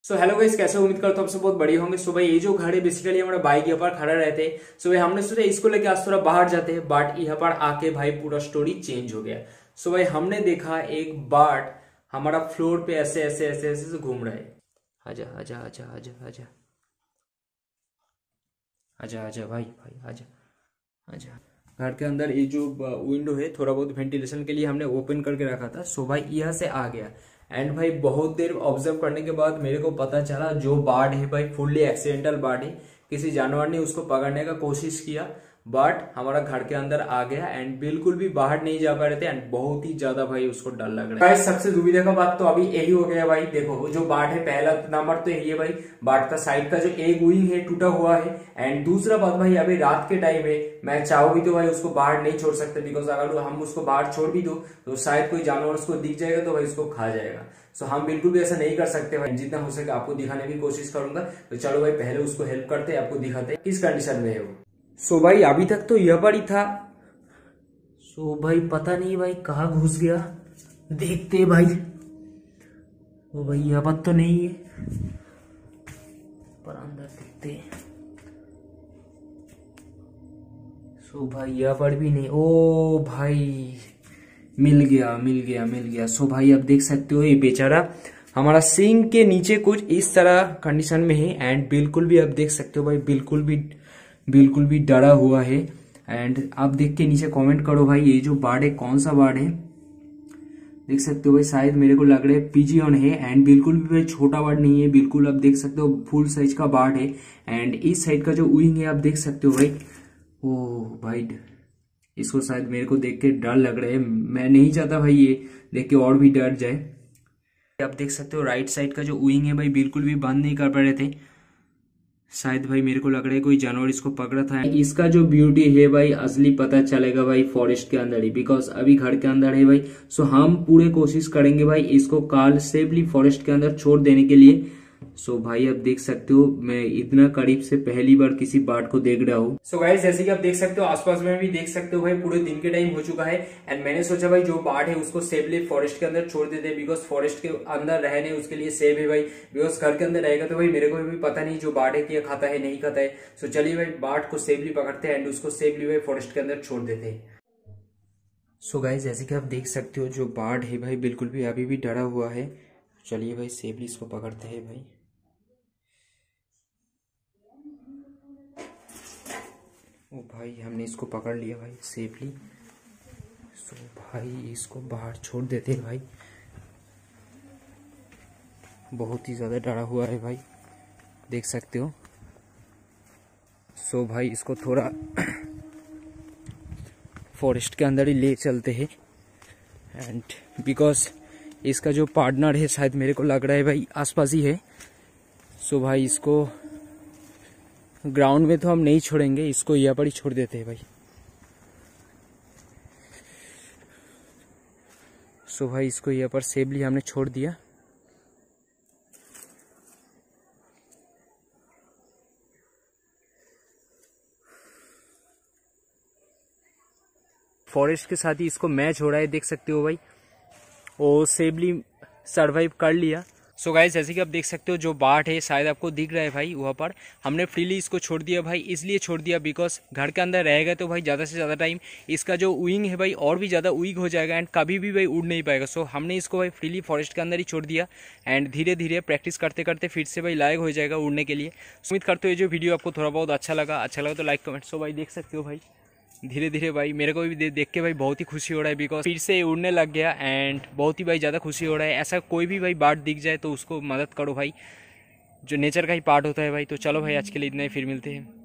So hello guys, कैसे उम्मीद करता हूँ आपसे बहुत बढ़िया होंगे। सो भाई ये जो घर है बेसिकली हमारा बाइक यहाँ पर खड़ा रहते हैं। सो भाई हमने सोचा इसको लेके आज थोड़ा बाहर जाते हैं, बट यहाँ पर आके भाई पूरा स्टोरी चेंज हो गया। सो भाई हमने देखा एक बर्ड हमारा फ्लोर पे ऐसे ऐसे ऐसे ऐसे से घूम रहा है। आजा आजा आजा आजा आजा आजा आजा भाई भाई आजा आजा। घर के अंदर ये जो विंडो है थोड़ा बहुत वेंटिलेशन के लिए हमने ओपन करके रखा था। सो भाई यहाँ से आ गया एंड भाई बहुत देर ऑब्जर्व करने के बाद मेरे को पता चला जो बर्ड है भाई फुल्ली एक्सीडेंटल बर्ड है। किसी जानवर ने उसको पकड़ने का कोशिश किया बट हमारा घर के अंदर आ गया एंड बिल्कुल भी बाहर नहीं जा पा रहे थे एंड बहुत ही ज्यादा भाई उसको डर लग रहा है। सबसे दुविधा का बात तो अभी यही हो गया भाई। देखो जो बर्ड है पहला नंबर तो यही है भाई, बर्ड का साइड का जो एक विंग है टूटा हुआ है। एंड दूसरा बात भाई अभी रात के टाइम है, मैं चाहूँ भी तो भाई उसको बाहर नहीं छोड़ सकते, बिकॉज अगर हम उसको बाहर छोड़ भी दो तो शायद कोई जानवर उसको दिख जाएगा तो भाई उसको खा जाएगा। सो हम बिल्कुल भी ऐसा नहीं कर सकते भाई। जितना हो सके आपको दिखाने की कोशिश करूंगा। तो चलो भाई पहले उसको हेल्प करते आपको दिखाते किस कंडीशन में है वो। सो भाई अभी तक तो यह पर ही था। सो भाई पता नहीं भाई कहाँ घुस गया, देखते भाई। वो भाई यह पर तो नहीं है, पर अंदर देखते। सो भाई यह पर भी नहीं। ओ भाई मिल गया मिल गया मिल गया। सो भाई आप देख सकते हो ये बेचारा हमारा सिंक के नीचे कुछ इस तरह कंडीशन में है एंड बिल्कुल भी आप देख सकते हो भाई बिल्कुल भी डरा हुआ है। एंड आप देख के नीचे कमेंट करो भाई ये जो बर्ड है कौन सा बर्ड है। देख सकते हो भाई शायद मेरे को लग रहा है पिजियन है एंड बिल्कुल भी भाई छोटा बर्ड नहीं है। बिल्कुल आप देख सकते हो फुल साइज का बर्ड है एंड इस साइड का जो विंग है आप देख सकते हो भाई। ओ भाई इसको शायद मेरे को देख के डर लग रहा है। मैं नहीं चाहता भाई ये देख के और भी डर जाए। आप देख सकते हो राइट साइड का जो विंग है भाई बिल्कुल भी बंद नहीं कर पा रहे थे। शायद भाई मेरे को लग रहा है कोई जानवर इसको पकड़ा था। इसका जो ब्यूटी है भाई असली पता चलेगा भाई फॉरेस्ट के अंदर ही, बिकॉज अभी घर के अंदर है भाई। सो हम पूरे कोशिश करेंगे भाई इसको कल सेफली फॉरेस्ट के अंदर छोड़ देने के लिए। सो भाई आप देख सकते हो मैं इतना करीब से पहली बार किसी बर्ड को देख रहा हूँ। सो गाइस जैसे कि आप देख सकते हो आसपास में भी देख सकते हो भाई पूरे दिन के टाइम हो चुका है एंड मैंने सोचा भाई जो बर्ड है उसको सेफली फॉरेस्ट के अंदर छोड़ देते हैं, बिकॉज फॉरेस्ट के अंदर रहने उसके लिए सेफ है भाई। बिकॉज घर के अंदर रहेगा तो भाई मेरे को भी पता नहीं जो बर्ड है क्या खाता है नहीं खाता है। सो चलिए भाई बर्ड को सेफली पकड़ते हैं एंड उसको सेफली भाई फॉरेस्ट के अंदर छोड़ देते हैं। सो गाइस जैसे कि आप देख सकते हो जो बर्ड है भाई बिल्कुल भी अभी भी डरा हुआ है। चलिए भाई सेफली इसको पकड़ते हैं भाई। ओ भाई हमने इसको पकड़ लिया भाई सेफली। सो भाई इसको बाहर छोड़ देते हैं भाई। बहुत ही ज़्यादा डरा हुआ है भाई, देख सकते हो। सो भाई इसको थोड़ा फॉरेस्ट के अंदर ही ले चलते हैं एंड बिकॉज इसका जो पार्टनर है शायद मेरे को लग रहा है भाई आसपास ही है। सो भाई इसको ग्राउंड में तो हम नहीं छोड़ेंगे, इसको यहाँ पर ही छोड़ देते हैं भाई। सो भाई इसको यहाँ पर सेफली हमने छोड़ दिया। फॉरेस्ट के साथ ही इसको मैच हो रहा है, देख सकते हो भाई। वो सेफली सरवाइव कर लिया। सो गाइस जैसे कि आप देख सकते हो जो बर्ड है शायद आपको दिख रहा है भाई वहाँ पर। हमने फ्रीली इसको छोड़ दिया भाई, इसलिए छोड़ दिया बिकॉज घर के अंदर रहेगा तो भाई ज़्यादा से ज़्यादा टाइम इसका जो विंग है भाई और भी ज़्यादा वीक हो जाएगा एंड कभी भी भाई उड़ नहीं पाएगा। सो हमने इसको भाई फ्रीली फॉरेस्ट के अंदर ही छोड़ दिया एंड धीरे धीरे प्रैक्टिस करते करते फिर से भाई लायक हो जाएगा उड़ने के लिए। उम्मीद करते हो जो वीडियो आपको थोड़ा बहुत अच्छा लगा तो लाइक कमेंट। सो भाई देख सकते हो भाई धीरे धीरे भाई मेरे को भी देख के भाई बहुत ही खुशी हो रहा है, बिकॉज फिर से उड़ने लग गया एंड बहुत ही भाई ज़्यादा खुशी हो रहा है। ऐसा कोई भी भाई बर्ड दिख जाए तो उसको मदद करो भाई, जो नेचर का ही पार्ट होता है भाई। तो चलो भाई आज के लिए इतना ही, फिर मिलते हैं।